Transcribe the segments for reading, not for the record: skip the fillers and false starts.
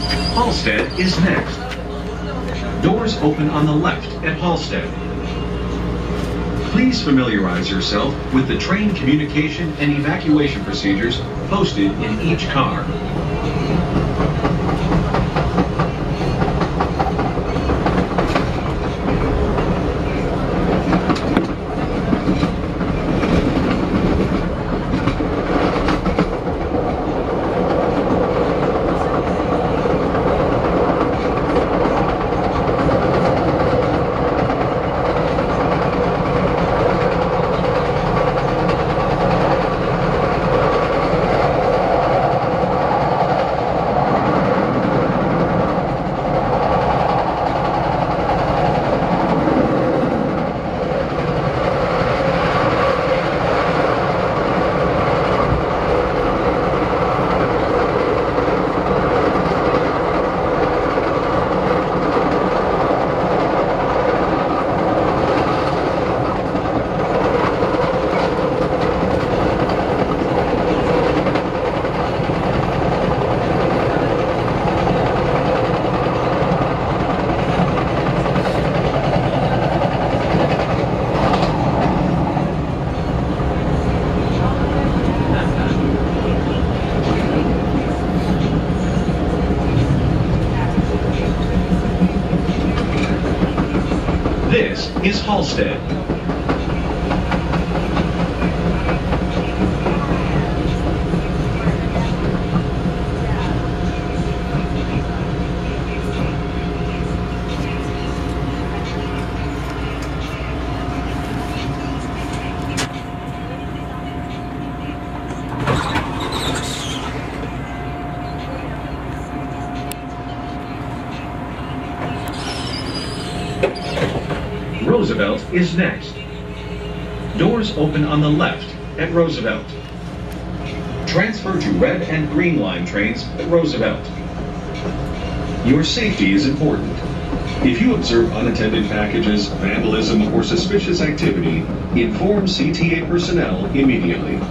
Halstead is next. Doors open on the left at Halstead. Please familiarize yourself with the train communication and evacuation procedures posted in each car. This is Halstead. Roosevelt is next. Doors open on the left at Roosevelt. Transfer to red and green line trains at Roosevelt. Your safety is important. If you observe unattended packages, vandalism, or suspicious activity, inform CTA personnel immediately.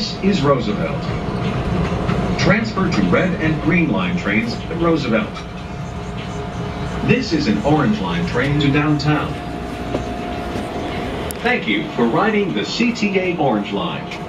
This is Roosevelt. Transfer to red and green line trains at Roosevelt. This is an orange line train to downtown. Thank you for riding the CTA Orange Line.